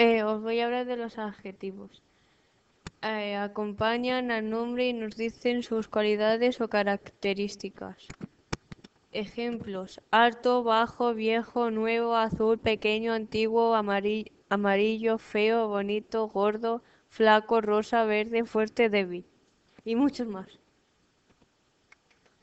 Os voy a hablar de los adjetivos. Acompañan al nombre y nos dicen sus cualidades o características. Ejemplos: alto, bajo, viejo, nuevo, azul, pequeño, antiguo, amarillo, feo, bonito, gordo, flaco, rosa, verde, fuerte, débil. Y muchos más.